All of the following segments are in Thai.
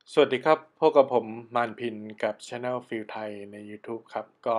สวัสดีครับพบกับผมมานพินกับ Channel ฟิลไทยใน YouTube ครับก็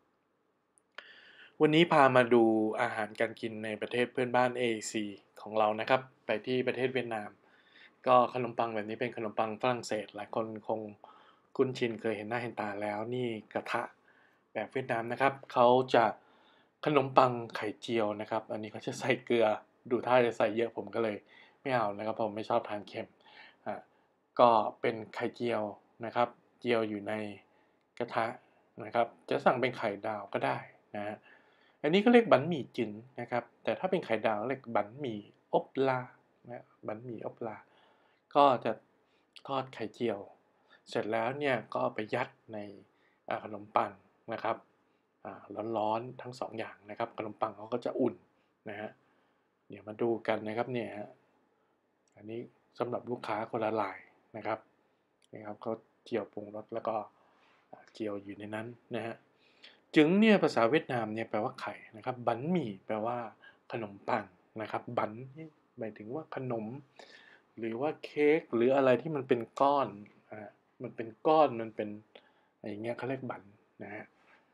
วันนี้พามาดูอาหารการกินในประเทศเพื่อนบ้าน AEC ของเรานะครับไปที่ประเทศเวียดนามก็ขนมปังแบบนี้เป็นขนมปังฝรั่งเศสหลายคนคงคุ้นชินเคยเห็นหน้าเห็นตาแล้วนี่กระทะแบบเวียดนามนะครับเขาจะขนมปังไข่เจียวนะครับอันนี้เขาจะใส่เกลือดูท่าจะใส่เยอะผมก็เลยไม่เอานะครับผมไม่ชอบทานเค็มอ่ะ ก็เป็นไข่เจียวนะครับเจียวอยู่ในกระทะนะครับจะสั่งเป็นไข่ดาวก็ได้นะฮะอันนี้ก็เรียกบั๋นหมี่จึ๋นนะครับแต่ถ้าเป็นไข่ดาวเรียกบั๋นหมี่อบลานะบั๋นหมี่อบลาก็จะทอดไข่เจียวเสร็จแล้วเนี่ยก็เอาไปยัดในขนมปังนะครับร้อนๆทั้งสองอย่างนะครับขนมปังเขาก็จะอุ่นนะฮะเดี๋ยวมาดูกันนะครับเนี่ยอันนี้สำหรับลูกค้าคนละลายนะครับนี่ครับเขาเจียวปรุงรสแล้วก็เจียวอยู่ในนั้นนะฮะจึงเนี่ยภาษาเวียดนามเนี่ยแปลว่าไข่นะครับบั๋นหมี่แปลว่าขนมปังนะครับบั๋นหมายถึงว่าขนมหรือว่าเค้กหรืออะไรที่มันเป็นก้อนมันเป็นก้อนมันเป็นอะไรอย่างเงี้ยเขาเรียกบั๋นนะฮะ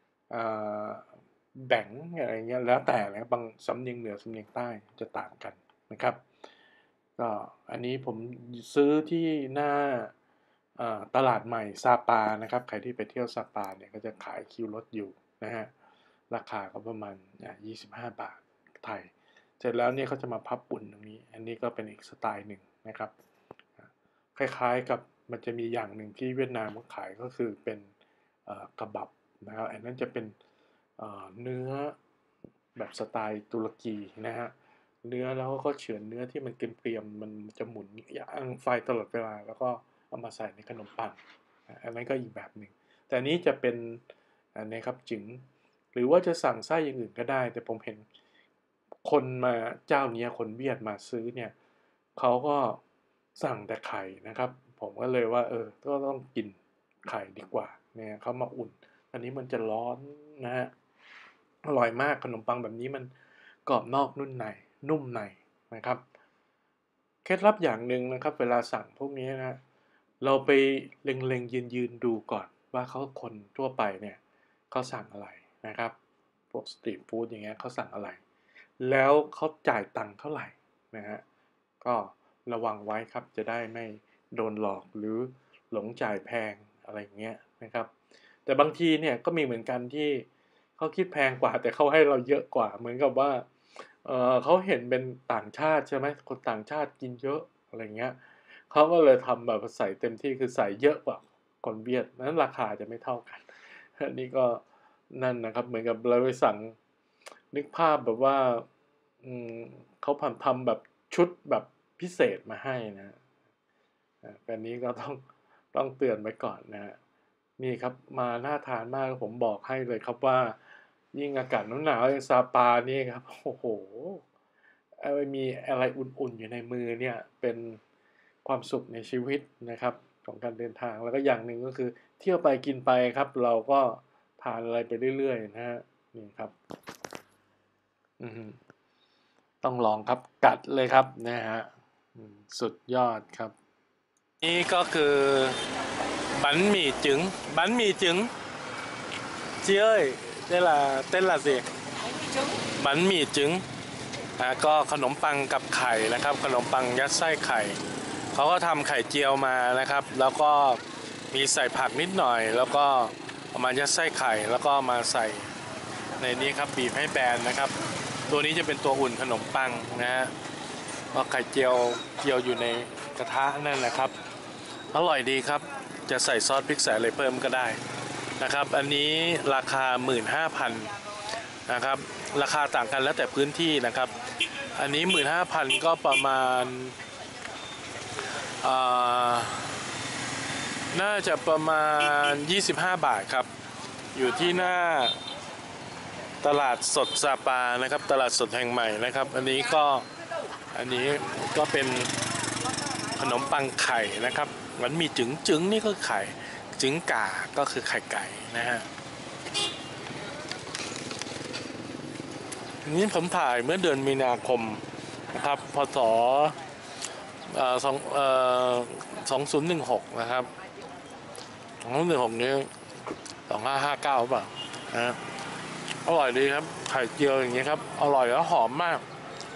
แบ่งอะไรเงี้ยแล้วแต่นะบางสำเนียงเหนือสำเนียงใต้จะต่างกันนะครับก็อันนี้ผมซื้อที่หน้าตลาดใหม่ซาปานะครับใครที่ไปเที่ยวซาปาเนี่ยก็จะขายคิวรถอยู่นะฮะราคาก็ประมาณ25 บาทไทยเสร็จแล้วเนี่ยเขาจะมาพับปุ่นตรงนี้อันนี้ก็เป็นอีกสไตล์หนึ่งนะครับคล้ายๆกับมันจะมีอย่างหนึ่งที่เวียดนามเขาขายก็คือเป็นกะบับนะครับอันนั้นจะเป็นเนื้อแบบสไตล์ตุรกีนะฮะเนื้อแล้วก็เฉือนเนื้อที่มันเกรียมๆมันจะหมุนย่างไฟตลอดเวลาแล้วก็เอามาใส่ในขนมปังอันนั้นก็อีกแบบหนึ่งแต่นี้จะเป็นอันนี้ครับจึงหรือว่าจะสั่งไส้อย่างอื่นก็ได้แต่ผมเห็นคนมาเจ้านี้คนเวียดมาซื้อเนี่ยเขาก็สั่งแต่ไข่นะครับผมก็เลยว่าก็ต้องกินไข่ดีกว่าเนี่ยเขามาอุ่นอันนี้มันจะร้อนนะฮะอร่อยมากขนมปังแบบนี้มันกรอบนอกนุ่มในนุ่มในนะครับเคล็ดลับอย่างหนึ่งนะครับเวลาสั่งพวกนี้นะเราไปเล็งๆยืนดูก่อนว่าเขาคนทั่วไปเนี่ยเขาสั่งอะไรนะครับพวกสตรีทฟู้ดอย่างเงี้ยเขาสั่งอะไรแล้วเขาจ่ายตังค์เท่าไหร่นะฮะก็ระวังไว้ครับจะได้ไม่โดนหลอกหรือหลงจ่ายแพงอะไรเงี้ยนะครับแต่บางทีเนี่ยก็มีเหมือนกันที่เขาคิดแพงกว่าแต่เขาให้เราเยอะกว่าเหมือนกับว่าเขาเห็นเป็นต่างชาติใช่ไหมคนต่างชาติกินเยอะอะไรเงี้ยเขาก็เลยทำแบบใส่เต็มที่คือใส่เยอะกว่าคนเวียดนั้นราคาจะไม่เท่ากันอันนี้ก็นั่นนะครับเหมือนกับเราไปสั่งนึกภาพแบบว่าอืมเขาทำแบบชุดแบบพิเศษมาให้นะแบบนี้ก็ต้องเตือนไว้ก่อนนะฮะนี่ครับมาน่าทานมากผมบอกให้เลยครับว่ายิ่งอากาศหนาวๆอย่างซาปานี่ครับโอ้โหมีอะไรอุ่นๆอยู่ในมือเนี่ยเป็นความสุขในชีวิตนะครับของการเดินทางแล้วก็อย่างหนึ่งก็คือเที่ยวไปกินไปครับเราก็ทานอะไรไปเรื่อยๆนะฮะนี่ครับอือต้องลองครับกัดเลยครับนะฮะสุดยอดครับนี่ก็คือbánh mì trứng bánh mì trứng chị ơi đây là tên là gì bánh mì trứng ก็ขนมปังกับไข่นะครับขนมปังยัดไส้ไข่เขาก็ทำไข่เจียวมานะครับแล้วก็มีใส่ผักนิดหน่อยแล้วก็เอามายัดไส้ไข่แล้วก็มาใส่ในนี้ครับบีบให้แบนนะครับตัวนี้จะเป็นตัวอุ่นขนมปังนะฮะก็ไข่เจียวอยู่ในกระทะนั่นแหละครับอร่อยดีครับจะใส่ซอสพริกใส่อะไรเพิ่มก็ได้นะครับอันนี้ราคา 15,000 นะครับราคาต่างกันแล้วแต่พื้นที่นะครับอันนี้ 15,000 ก็ประมาณน่าจะประมาณ25 บาทครับอยู่ที่หน้าตลาดสดซาปานะครับตลาดสดแห่งใหม่นะครับอันนี้ก็เป็นขนมปังไข่นะครับมันมีจึ๋งนี่ก็ไข่จึ๋งก่าก็คือไข่ไก่นะฮะนี้ผมถ่ายเมื่อเดือนมีนาคมนะครับพศ 2016นะครับ2016นี้2559ป่ะนะอร่อยดีครับไข่เจียวอย่างเงี้ยครับอร่อยแล้วหอมมาก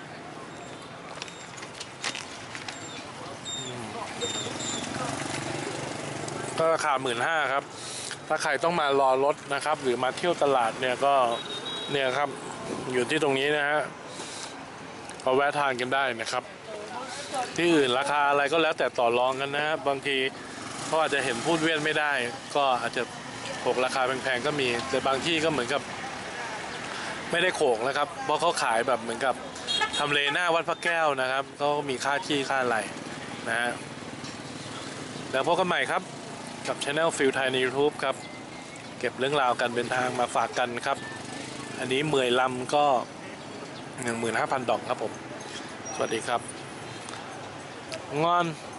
ก็ราคา15,000ครับถ้าใครต้องมารอรถนะครับหรือมาเที่ยวตลาดเนี่ยก็เนี่ยครับอยู่ที่ตรงนี้นะฮะก็แวะทานกันได้นะครับที่อื่นราคาอะไรก็แล้วแต่ต่อรองกันนะบางทีเขาอาจจะเห็นพูดเวียนไม่ได้ก็อาจจะโขกราคาแพงๆก็มีแต่บางที่ก็เหมือนกับไม่ได้โขกนะครับเพราะเขาขายแบบเหมือนกับทำเลหน้าวัดพระแก้วนะครับเขามีค่าที่ค่าอะไรนะฮะแล้วพบกันใหม่ครับกับ Channel Feel Thai ใน YouTube ครับเก็บเรื่องราวการเดินทางมาฝากกันครับอันนี้เมื่อยลำก็ 15,000 ดอกครับผมสวัสดีครับงอน